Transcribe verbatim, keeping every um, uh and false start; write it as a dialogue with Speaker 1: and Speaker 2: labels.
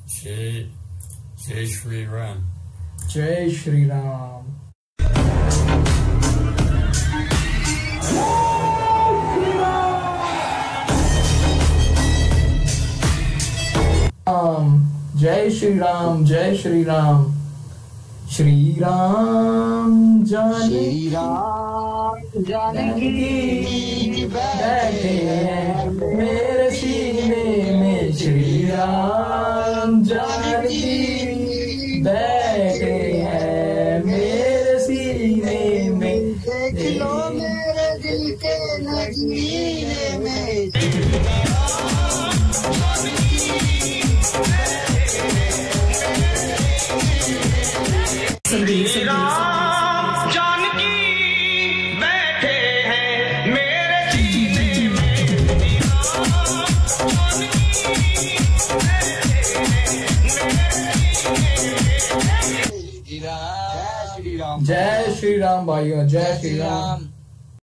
Speaker 1: जय जय श्री राम।
Speaker 2: जय श्री राम। जय श्री राम, जय श्री राम। श्री राम जानकी राम जानकी बैठे हैं मेरे सीने में। श्री राम जानकी बैठे हैं मेरे सीने में। देख लो मेरे दिल के नगीने में।
Speaker 3: श्री राम जानकी बैठे हैं मेरे सीने में।
Speaker 2: जय श्री राम भाइयों, जय श्री राम।